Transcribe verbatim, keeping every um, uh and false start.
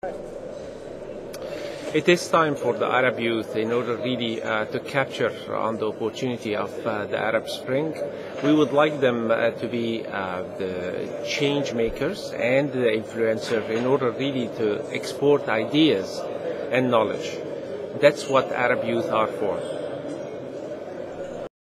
It is time for the Arab youth, in order really uh, to capture on the opportunity of uh, the Arab Spring. We would like them uh, to be uh, the change makers and the influencer, in order really to export ideas and knowledge. That's what Arab youth are for.